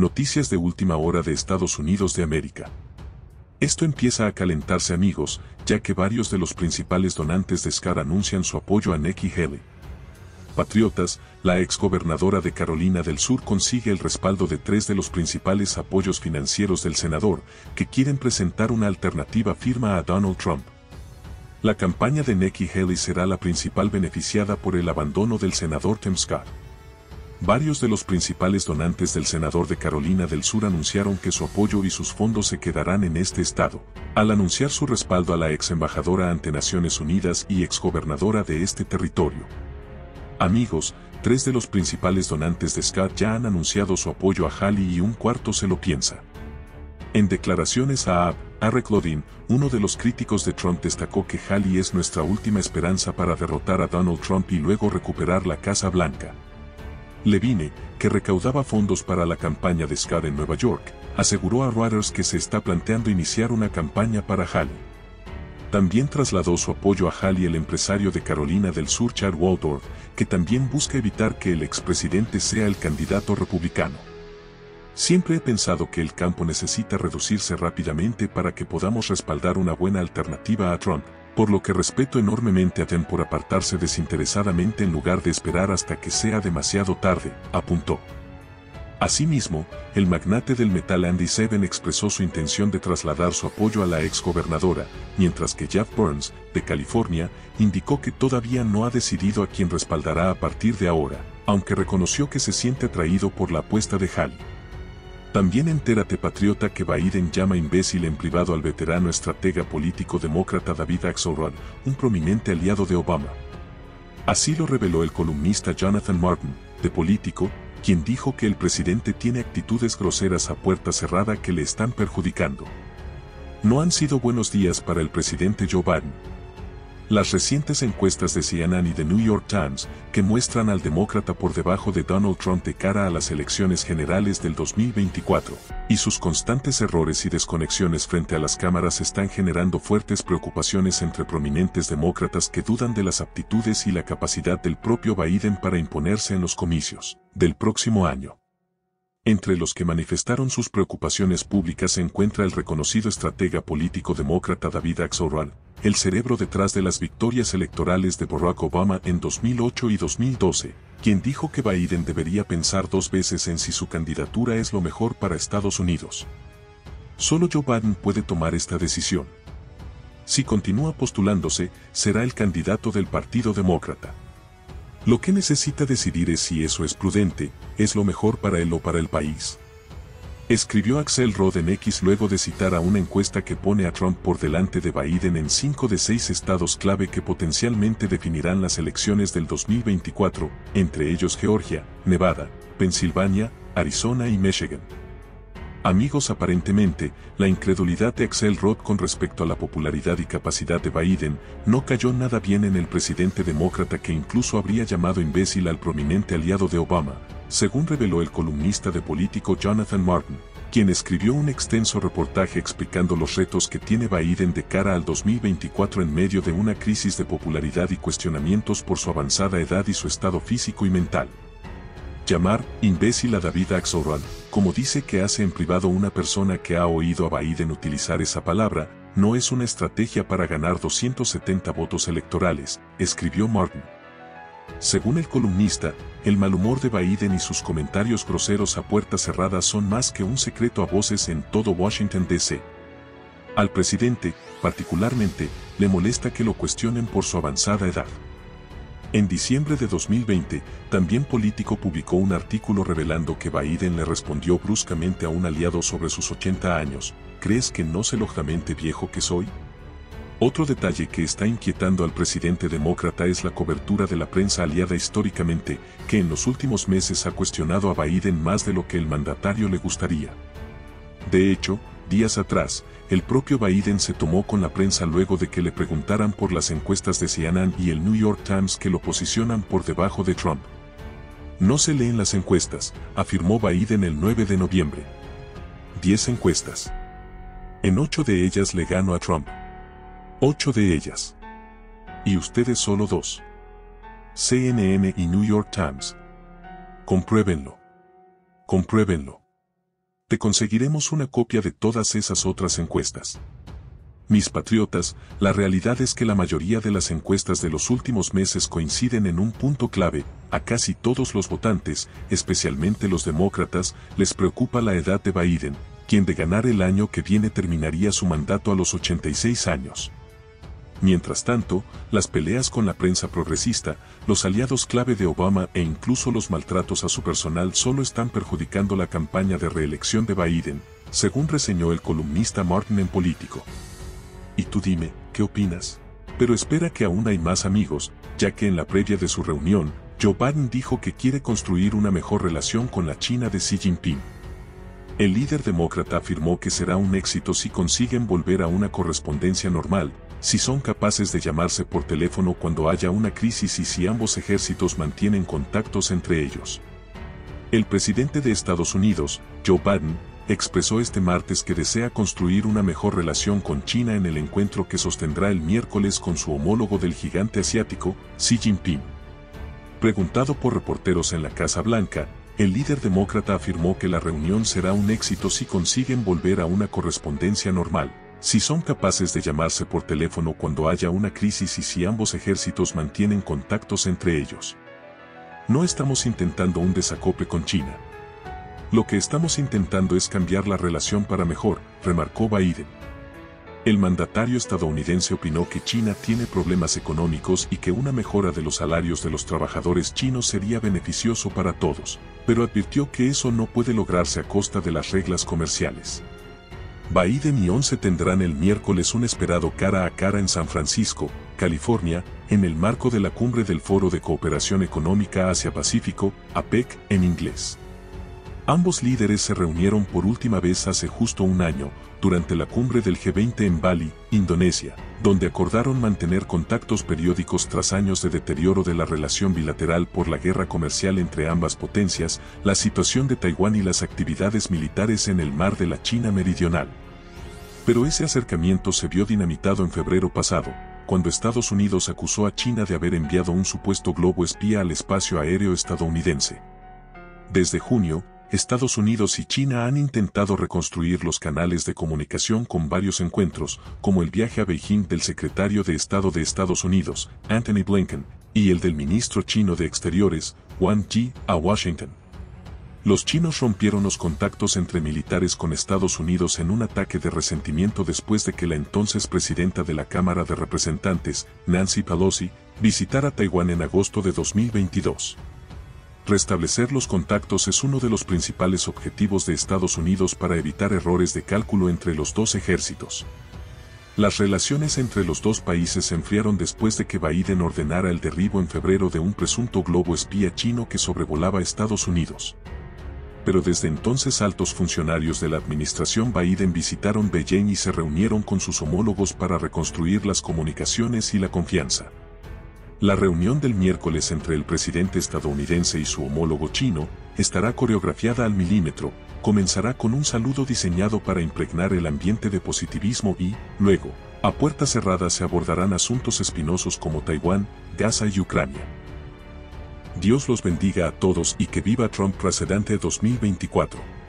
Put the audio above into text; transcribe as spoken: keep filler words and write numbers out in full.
Noticias de última hora de Estados Unidos de América. Esto empieza a calentarse, amigos, ya que varios de los principales donantes de S C A R anuncian su apoyo a Nikki Haley. Patriotas, la exgobernadora de Carolina del Sur consigue el respaldo de tres de los principales apoyos financieros del senador, que quieren presentar una alternativa firme a Donald Trump. La campaña de Nikki Haley será la principal beneficiada por el abandono del senador Tim Scott. Varios de los principales donantes del senador de Carolina del Sur anunciaron que su apoyo y sus fondos se quedarán en este estado, al anunciar su respaldo a la ex embajadora ante Naciones Unidas y exgobernadora de este territorio. Amigos, tres de los principales donantes de Scott ya han anunciado su apoyo a Haley y un cuarto se lo piensa. En declaraciones a Eric Lodin, uno de los críticos de Trump destacó que Haley es nuestra última esperanza para derrotar a Donald Trump y luego recuperar la Casa Blanca. Levine, que recaudaba fondos para la campaña de Scott en Nueva York, aseguró a Reuters que se está planteando iniciar una campaña para Haley. También trasladó su apoyo a Haley el empresario de Carolina del Sur Chad Waldorf, que también busca evitar que el expresidente sea el candidato republicano. Siempre he pensado que el campo necesita reducirse rápidamente para que podamos respaldar una buena alternativa a Trump, por lo que respeto enormemente a Dem por apartarse desinteresadamente en lugar de esperar hasta que sea demasiado tarde, apuntó. Asimismo, el magnate del metal Andy Seven expresó su intención de trasladar su apoyo a la exgobernadora, mientras que Jeff Burns, de California, indicó que todavía no ha decidido a quién respaldará a partir de ahora, aunque reconoció que se siente atraído por la apuesta de Haley. También entérate, patriota, que Biden llama imbécil en privado al veterano estratega político demócrata David Axelrod, un prominente aliado de Obama. Así lo reveló el columnista Jonathan Martin, de Político, quien dijo que el presidente tiene actitudes groseras a puerta cerrada que le están perjudicando. No han sido buenos días para el presidente Joe Biden. Las recientes encuestas de C N N y The New York Times, que muestran al demócrata por debajo de Donald Trump de cara a las elecciones generales del dos mil veinticuatro, y sus constantes errores y desconexiones frente a las cámaras están generando fuertes preocupaciones entre prominentes demócratas que dudan de las aptitudes y la capacidad del propio Biden para imponerse en los comicios del próximo año. Entre los que manifestaron sus preocupaciones públicas se encuentra el reconocido estratega político demócrata David Axelrod, el cerebro detrás de las victorias electorales de Barack Obama en dos mil ocho y dos mil doce, quien dijo que Biden debería pensar dos veces en si su candidatura es lo mejor para Estados Unidos. Solo Joe Biden puede tomar esta decisión. Si continúa postulándose, será el candidato del Partido Demócrata. Lo que necesita decidir es si eso es prudente, es lo mejor para él o para el país. Escribió Axelrod en X luego de citar a una encuesta que pone a Trump por delante de Biden en cinco de seis estados clave que potencialmente definirán las elecciones del dos mil veinticuatro, entre ellos Georgia, Nevada, Pensilvania, Arizona y Michigan. Amigos, aparentemente, la incredulidad de Axelrod con respecto a la popularidad y capacidad de Biden no cayó nada bien en el presidente demócrata, que incluso habría llamado imbécil al prominente aliado de Obama, según reveló el columnista de Político Jonathan Martin, quien escribió un extenso reportaje explicando los retos que tiene Biden de cara al dos mil veinticuatro en medio de una crisis de popularidad y cuestionamientos por su avanzada edad y su estado físico y mental. Llamar imbécil a David Axelrod, como dice que hace en privado una persona que ha oído a Biden utilizar esa palabra, no es una estrategia para ganar doscientos setenta votos electorales, escribió Martin. Según el columnista, el mal humor de Biden y sus comentarios groseros a puerta cerrada son más que un secreto a voces en todo Washington D C Al presidente, particularmente, le molesta que lo cuestionen por su avanzada edad. En diciembre de dos mil veinte, también Político publicó un artículo revelando que Biden le respondió bruscamente a un aliado sobre sus ochenta años, ¿crees que no sé lojamente viejo que soy? Otro detalle que está inquietando al presidente demócrata es la cobertura de la prensa aliada históricamente, que en los últimos meses ha cuestionado a Biden más de lo que el mandatario le gustaría. De hecho, días atrás, el propio Biden se tomó con la prensa luego de que le preguntaran por las encuestas de C N N y el New York Times que lo posicionan por debajo de Trump. No se leen las encuestas, afirmó Biden el nueve de noviembre. Diez encuestas. En ocho de ellas le gano a Trump. Ocho de ellas. Y ustedes solo dos. C N N y New York Times. Compruébenlo. Compruébenlo. te conseguiremos una copia de todas esas otras encuestas. Mis patriotas, la realidad es que la mayoría de las encuestas de los últimos meses coinciden en un punto clave: a casi todos los votantes, especialmente los demócratas, les preocupa la edad de Biden, quien de ganar el año que viene terminaría su mandato a los ochenta y seis años. Mientras tanto, las peleas con la prensa progresista, los aliados clave de Obama e incluso los maltratos a su personal solo están perjudicando la campaña de reelección de Biden, según reseñó el columnista Martin en Político. Y tú dime, ¿qué opinas? Pero espera, que aún hay más, amigos, ya que en la previa de su reunión, Joe Biden dijo que quiere construir una mejor relación con la China de Xi Jinping. El líder demócrata afirmó que será un éxito si consiguen volver a una correspondencia normal, si son capaces de llamarse por teléfono cuando haya una crisis y si ambos ejércitos mantienen contactos entre ellos. El presidente de Estados Unidos, Joe Biden, expresó este martes que desea construir una mejor relación con China en el encuentro que sostendrá el miércoles con su homólogo del gigante asiático, Xi Jinping. Preguntado por reporteros en la Casa Blanca, el líder demócrata afirmó que la reunión será un éxito si consiguen volver a una correspondencia normal, si son capaces de llamarse por teléfono cuando haya una crisis y si ambos ejércitos mantienen contactos entre ellos. No estamos intentando un desacople con China. Lo que estamos intentando es cambiar la relación para mejor, remarcó Biden. El mandatario estadounidense opinó que China tiene problemas económicos y que una mejora de los salarios de los trabajadores chinos sería beneficioso para todos, pero advirtió que eso no puede lograrse a costa de las reglas comerciales. Biden y once tendrán el miércoles un esperado cara a cara en San Francisco, California, en el marco de la cumbre del Foro de Cooperación Económica Asia-Pacífico, A P E C en inglés. Ambos líderes se reunieron por última vez hace justo un año, durante la cumbre del G veinte en Bali, Indonesia, donde acordaron mantener contactos periódicos tras años de deterioro de la relación bilateral por la guerra comercial entre ambas potencias, la situación de Taiwán y las actividades militares en el mar de la China Meridional. Pero ese acercamiento se vio dinamitado en febrero pasado, cuando Estados Unidos acusó a China de haber enviado un supuesto globo espía al espacio aéreo estadounidense. Desde junio, Estados Unidos y China han intentado reconstruir los canales de comunicación con varios encuentros, como el viaje a Beijing del secretario de Estado de Estados Unidos, Antony Blinken, y el del ministro chino de Exteriores, Wang Yi, a Washington. Los chinos rompieron los contactos entre militares con Estados Unidos en un ataque de resentimiento después de que la entonces presidenta de la Cámara de Representantes, Nancy Pelosi, visitara Taiwán en agosto de dos mil veintidós. Restablecer los contactos es uno de los principales objetivos de Estados Unidos para evitar errores de cálculo entre los dos ejércitos. Las relaciones entre los dos países se enfriaron después de que Biden ordenara el derribo en febrero de un presunto globo espía chino que sobrevolaba Estados Unidos. Pero desde entonces altos funcionarios de la administración Biden visitaron Beijing y se reunieron con sus homólogos para reconstruir las comunicaciones y la confianza. La reunión del miércoles entre el presidente estadounidense y su homólogo chino estará coreografiada al milímetro, comenzará con un saludo diseñado para impregnar el ambiente de positivismo y, luego, a puertas cerradas se abordarán asuntos espinosos como Taiwán, Gaza y Ucrania. Dios los bendiga a todos y que viva Trump presidente dos mil veinticuatro.